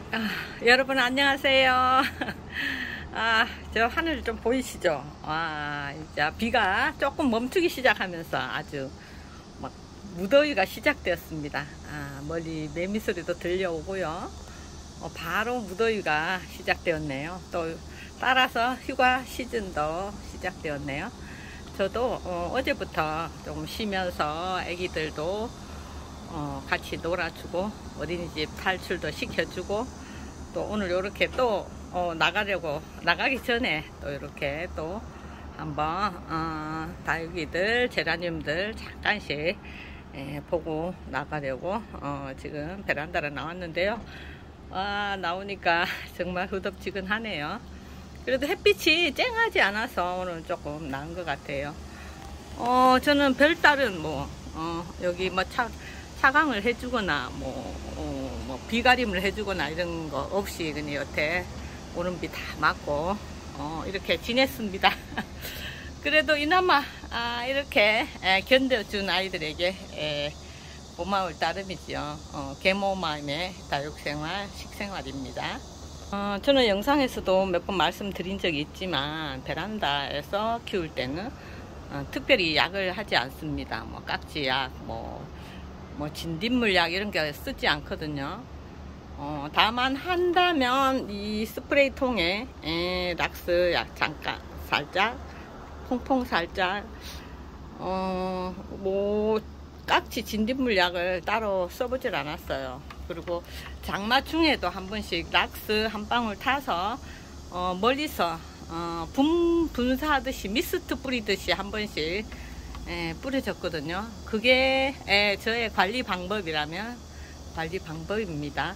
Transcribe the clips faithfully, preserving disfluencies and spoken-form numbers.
아, 여러분 안녕하세요. 아, 저 하늘 좀 보이시죠? 와, 이제 비가 조금 멈추기 시작하면서 아주 막 무더위가 시작되었습니다. 아, 멀리 매미 소리도 들려오고요. 어, 바로 무더위가 시작되었네요. 또 따라서 휴가 시즌도 시작되었네요. 저도 어, 어제부터 좀 쉬면서 애기들도 어, 같이 놀아주고 어린이집 탈출도 시켜주고 또 오늘 이렇게 또 어, 나가려고 나가기 전에 또 이렇게 또 한번 어, 다육이들 제라늄들 잠깐씩 예, 보고 나가려고 어, 지금 베란다로 나왔는데요. 아, 나오니까 정말 후덥지근하네요. 그래도 햇빛이 쨍하지 않아서 오늘 조금 나은 것 같아요. 어, 저는 별다른 뭐 어, 여기 뭐 차, 차광을 해주거나 뭐, 어, 뭐 비가림을 해주거나 이런 거 없이 그냥 여태 오는 비 다 맞고 어, 이렇게 지냈습니다. 그래도 이나마 아, 이렇게 에, 견뎌준 아이들에게 에, 고마울 따름이죠. 어, 계모맘의 다육생활 식생활입니다. 어, 저는 영상에서도 몇 번 말씀드린 적이 있지만 베란다에서 키울 때는 어, 특별히 약을 하지 않습니다. 뭐 깍지약, 뭐, 뭐 진딧물약 이런 게 쓰지 않거든요. 어, 다만 한다면 이 스프레이 통에 에, 락스 약 잠깐 살짝, 퐁퐁 살짝, 어, 뭐 깍지 진딧물약을 따로 써보질 않았어요. 그리고 장마중에도 한 번씩 락스 한 방울 타서 어, 멀리서 어, 분, 분사하듯이 미스트 뿌리듯이 한 번씩 에, 뿌려줬거든요. 그게 에, 저의 관리 방법이라면 관리 방법입니다.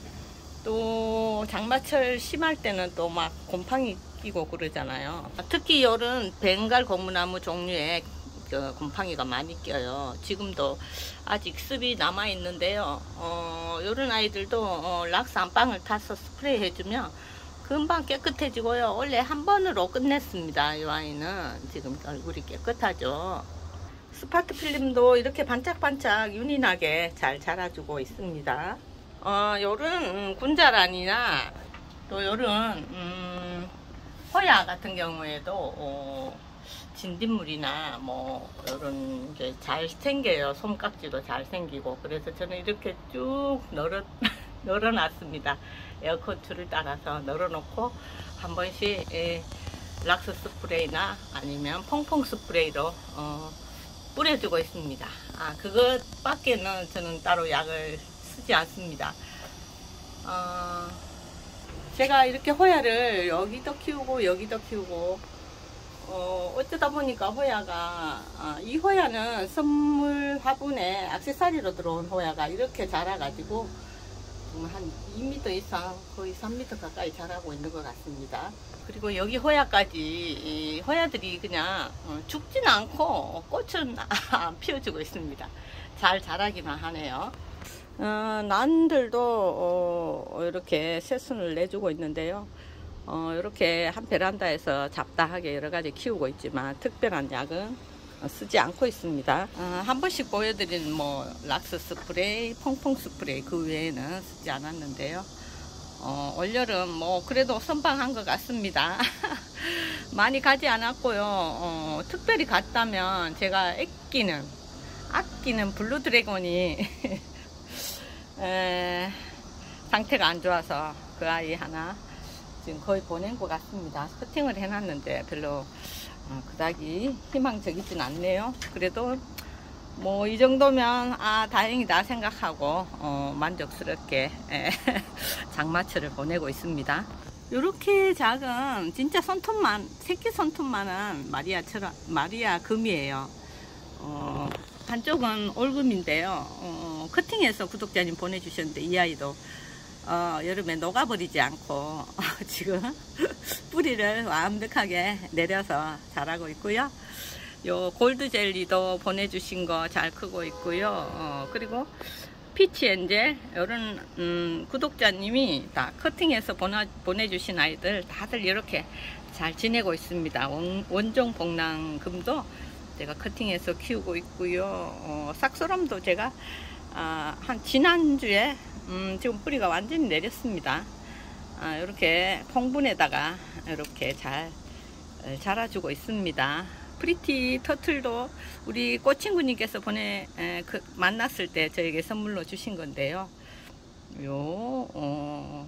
또 장마철 심할 때는 또 막 곰팡이 끼고 그러잖아요. 특히 요런 벵갈 고무나무 종류의 그 곰팡이가 많이 껴요. 지금도 아직 습이 남아 있는데요. 어, 요런 아이들도 어, 락스 한 방울 타서 스프레이 해주면 금방 깨끗해지고요. 원래 한 번으로 끝냈습니다. 이 아이는 지금 얼굴이 깨끗하죠. 스파트 필름도 이렇게 반짝반짝 윤이 나게 잘 자라주고 있습니다. 어, 요런 음, 군자란이나 또 요런 음, 호야 같은 경우에도 어, 진딧물이나 뭐 이런 게 잘 생겨요. 솜깍지도 잘 생기고. 그래서 저는 이렇게 쭉 널어 널어놨습니다. 에어컨 줄을 따라서 널어놓고 한 번씩 에, 락스 스프레이나 아니면 퐁퐁 스프레이로 어, 뿌려주고 있습니다. 아, 그것밖에는 저는 따로 약을 쓰지 않습니다. 어, 제가 이렇게 호야를 여기도 키우고 여기도 키우고 어, 어쩌다 보니까 호야가 아, 이 호야는 선물 화분에 액세서리로 들어온 호야가 이렇게 자라가지고 한 이 미터 이상 거의 삼 미터 가까이 자라고 있는 것 같습니다. 그리고 여기 호야까지 이 호야들이 그냥 어, 죽지는 않고 꽃은 안 피워주고 있습니다. 잘 자라기만 하네요. 어, 난들도 어, 이렇게 새순을 내주고 있는데요. 어, 이렇게 한 베란다에서 잡다하게 여러가지 키우고 있지만 특별한 약은 쓰지 않고 있습니다. 어, 한 번씩 보여드린 뭐 락스 스프레이, 퐁퐁 스프레이 그 외에는 쓰지 않았는데요. 어, 올여름 뭐 그래도 선방한 것 같습니다. 많이 가지 않았고요. 어, 특별히 갔다면 제가 아끼는 아끼는 블루 드래곤이 에, 상태가 안 좋아서 그 아이 하나 지금 거의 보낸 것 같습니다. 커팅을 해놨는데 별로 어, 그닥이 희망적이진 않네요. 그래도 뭐 이 정도면 아 다행이다 생각하고 어, 만족스럽게 에, 장마철을 보내고 있습니다. 이렇게 작은 진짜 손톱만 새끼 손톱만한 마리아처럼 마리아 금이에요. 어, 한쪽은 올금인데요. 어, 커팅해서 구독자님 보내주셨는데 이 아이도 어, 여름에 녹아버리지 않고 어, 지금 뿌리를 완벽하게 내려서 자라고 있고요. 요 골드 젤리도 보내주신 거 잘 크고 있고요. 어, 그리고 피치 엔젤 이런 음, 구독자님이 다 커팅해서 보내, 보내주신 아이들 다들 이렇게 잘 지내고 있습니다. 원, 원종 복랑금도 제가 커팅해서 키우고 있고요. 어, 삭소람도 제가 아, 한 지난주에 음, 지금 뿌리가 완전히 내렸습니다. 아, 이렇게 콩분에다가 이렇게 잘 자라주고 있습니다. 프리티 터틀도 우리 꽃친구님께서 보내 에, 그, 만났을 때 저에게 선물로 주신 건데요. 요 어,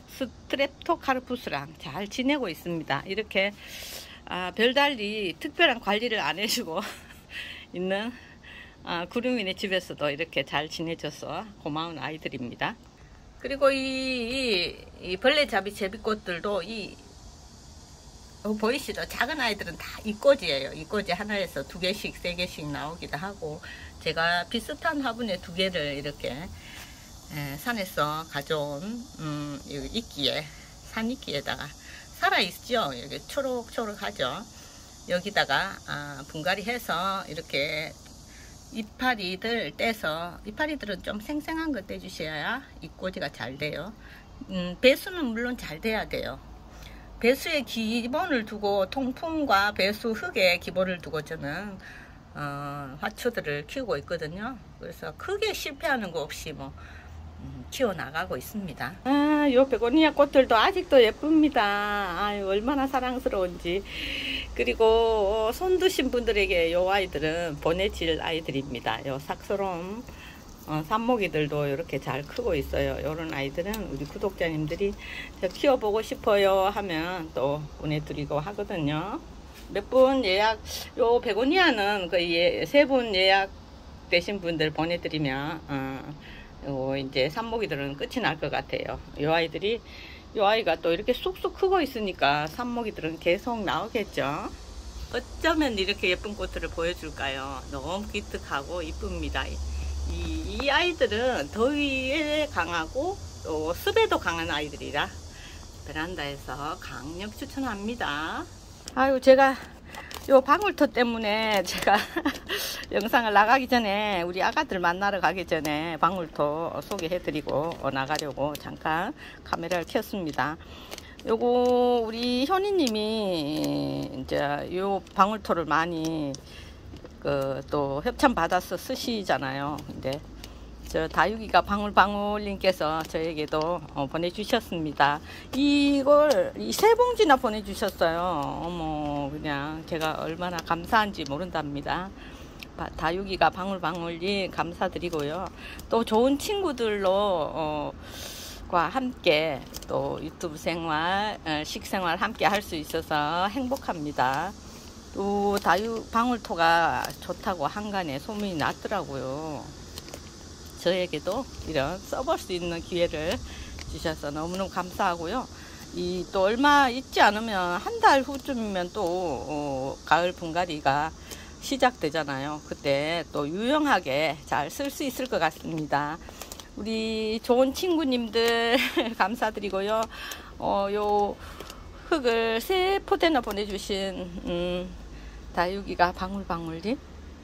스트랩토카르푸스랑 잘 지내고 있습니다. 이렇게 아, 별달리 특별한 관리를 안 해주고 있는 아, 구름이네 집에서도 이렇게 잘 지내줘서 고마운 아이들입니다. 그리고 이, 이, 이 벌레잡이 제비꽃들도 이 어, 보이시죠? 작은 아이들은 다 이꼬지예요. 이꼬지 하나에서 두 개씩, 세 개씩 나오기도 하고, 제가 비슷한 화분에 두 개를 이렇게 에, 산에서 가져온 음, 이끼에, 산이끼에다가 살아있죠. 여기 초록초록하죠. 여기다가 아, 분갈이 해서 이렇게 이파리들 떼서, 이파리들은 좀 생생한 거 떼주셔야 이꼬지가 잘 돼요. 음, 배수는 물론 잘 돼야 돼요. 배수의 기본을 두고, 통풍과 배수 흙의 기본을 두고 저는 어, 화초들을 키우고 있거든요. 그래서 크게 실패하는 거 없이 뭐 음, 키워나가고 있습니다. 아, 요 베고니아 꽃들도 아직도 예쁩니다. 아유, 얼마나 사랑스러운지. 그리고 손 드신 분들에게 요 아이들은 보내질 아이들입니다. 요 삭스롬 어, 산모기들도 이렇게 잘 크고 있어요. 이런 아이들은 우리 구독자님들이 저 키워보고 싶어요 하면 또 보내드리고 하거든요. 몇 분 예약, 요 베고니아는 거의 세 분 예약 되신 분들 보내드리면 어, 요 이제 산모기들은 끝이 날 것 같아요. 요 아이들이, 요 아이가 또 이렇게 쑥쑥 크고 있으니까 산모기들은 계속 나오겠죠. 어쩌면 이렇게 예쁜 꽃들을 보여줄까요? 너무 기특하고 이쁩니다. 이, 이 아이들은 더위에 강하고 또 습에도 강한 아이들이라 베란다에서 강력 추천합니다. 아유, 제가 요 방울토 때문에 제가 영상을 나가기 전에, 우리 아가들 만나러 가기 전에 방울토 소개해드리고 나가려고 잠깐 카메라를 켰습니다. 요거 우리 현이님이 이제 요 방울토를 많이 그 또 협찬 받아서 쓰시잖아요. 근데 저 다육이가 방울방울님께서 저에게도 어, 보내주셨습니다. 이걸 이 세 봉지나 보내주셨어요. 어머, 그냥 제가 얼마나 감사한지 모른답니다. 다육이가 방울방울님 감사드리고요. 또 좋은 친구들로 어, 과 함께 또 유튜브 생활, 어, 식생활 함께 할 수 있어서 행복합니다. 또 다육 방울토가 좋다고 한간에 소문이 났더라고요. 저에게도 이런 써볼 수 있는 기회를 주셔서 너무너무 감사하고요. 이 또 얼마 있지 않으면 한 달 후쯤이면 또 어, 가을 분갈이가 시작되잖아요. 그때 또 유용하게 잘 쓸 수 있을 것 같습니다. 우리 좋은 친구님들 감사드리고요. 어, 요 흙을 세 포대나 보내주신 음, 다육이가 방울방울님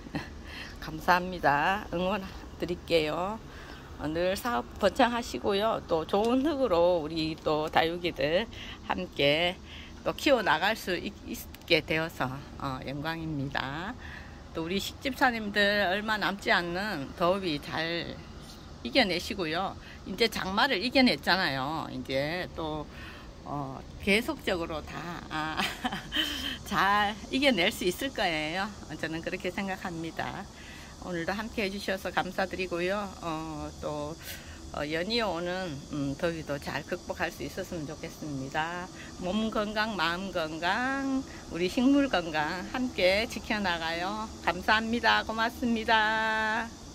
감사합니다. 응원 드릴게요. 어, 늘 사업 번창하시고요. 또 좋은 흙으로 우리 또 다육이들 함께 또 키워 나갈 수 있, 있게 되어서 어, 영광입니다. 또 우리 식집사님들 얼마 남지 않는 더위 잘 이겨내시고요. 이제 장마를 이겨냈잖아요. 이제 또 어, 계속적으로 다 아, 잘 이겨낼 수 있을 거예요. 저는 그렇게 생각합니다. 오늘도 함께 해주셔서 감사드리고요. 어, 또 어, 연이어 오는 음, 더위도 잘 극복할 수 있었으면 좋겠습니다. 몸 건강, 마음 건강, 우리 식물 건강 함께 지켜나가요. 감사합니다. 고맙습니다.